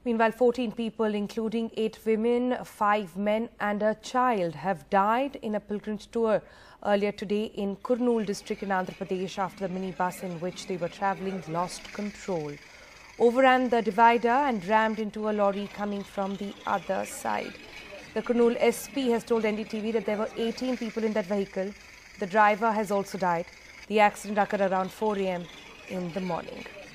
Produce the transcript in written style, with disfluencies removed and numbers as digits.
Meanwhile, 14 people, including 8 women, 5 men and a child, have died in a pilgrimage tour earlier today in Kurnool district in Andhra Pradesh after the minibus in which they were travelling lost control, overran the divider and rammed into a lorry coming from the other side. The Kurnool SP has told NDTV that there were 18 people in that vehicle. The driver has also died. The accident occurred around 4 a.m. in the morning.